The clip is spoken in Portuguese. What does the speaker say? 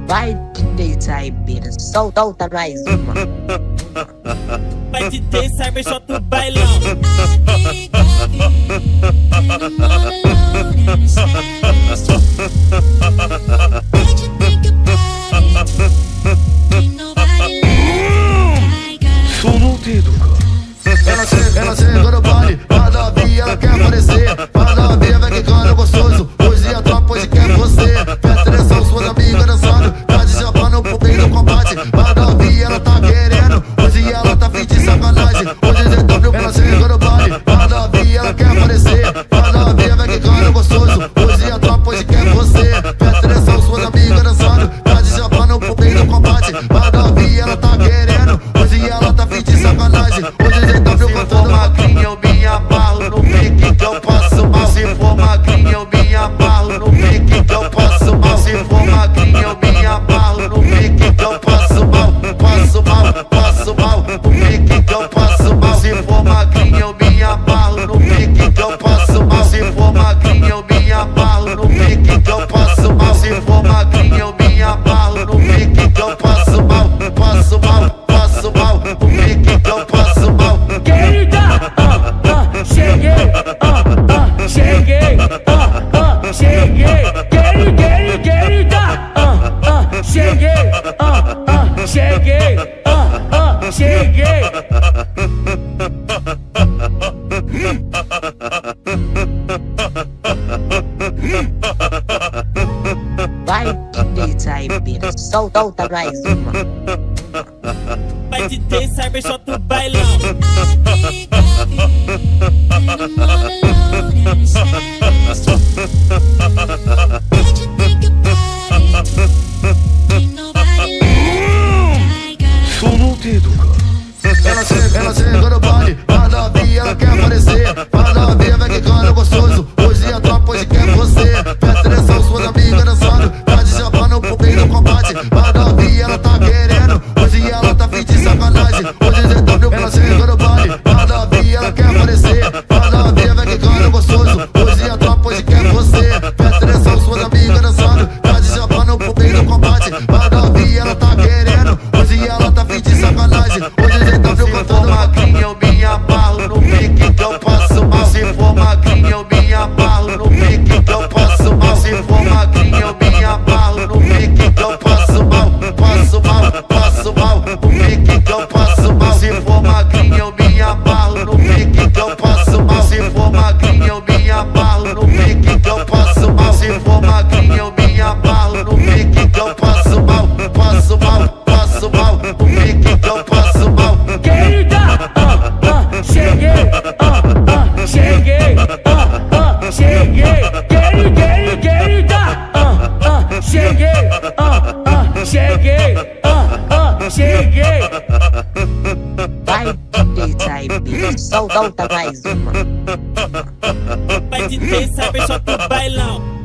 Vai DJ Cyber, solta mais uma. Vai DJ Cyber, solta o bailão. Som no dedo, cara. Ela chega no baile, cada via ela quer aparecer. Cada via vai quicando gostoso, hoje a tropa hoje quer você. Presta atenção, suas amigas dançando, tá de japão pro bem do combate. Cada via ela tá querendo, hoje ela tá fim de sacanagem. Hoje DW, ela chega no baile, cada via ela quer aparecer. Cada via vai quicando gostoso, hoje a tropa hoje quer você. Presta atenção, suas amigas dançando, tá de japão pro bem do combate. Cada via ela tá querendo, hoje ela tá fim de sacanagem. Hoje DW cantando magrinho, eu me amarro no pique que eu passo mal. Se for magrinho, eu me amarro no pique que eu passo mal. Se for magrinho, eu me amarro no pique que eu passo mal. Passo mal, passo mal, no pique que eu passo mal. Se for magrinho, eu me amarro no pique que eu passo mal. Se for magrinho, eu me amarro no pique que eu passo mal. Se for magrinho, eu me amarro no pique que eu passo mal. Passo mal, passo mal, no pique que eu passo mal. Querida, cheguei, cheguei, cheguei. Querida, cheguei, cheguei, cheguei. Vai DJ Cyber, solta mais uma. Vai DJ Cyber, solta o bailão. Som no dedo, cara. Ela chega no baile, cada via ela quer aparecer. Cada via vai quicando gostoso, hoje a tropa hoje quer você. Presta atenção, suas amigas dançando, tá de japão pro bem do combate. Cada via ela tá querendo, hoje ela tá fim de sacanagem. Hoje DW, ela chega no baile, cada via ela quer aparecer. Cada via vai quicando gostoso, hoje a tropa hoje quer você. Presta atenção, suas amigas dançando, tá de japão pro bem do combate. Cada via ela tá querendo, hoje ela tá fim de sacanagem. Hoje DW cantando magrinho, eu me amarro no pique que eu passo mal. Se for magrinho, eu me amarro no pique que eu passo mal. Se for magrinho, eu me amarro no pique que eu passo mal. Passo mal, passo mal, no pique que eu passo mal. Se for magrinho, eu me amarro no pique que eu passo mal. Se for magrinho, eu me amarro no pique que eu passo mal. Se for magrinho, eu me amarro no pique que eu passo mal. Passo mal, passo mal, no pique que eu passo mal. Querida, cheguei, cheguei, cheguei. Querida, cheguei, cheguei, cheguei. Vai DJ Cyber, solta mais uma. Vai DJ Cyber, solta o bailão.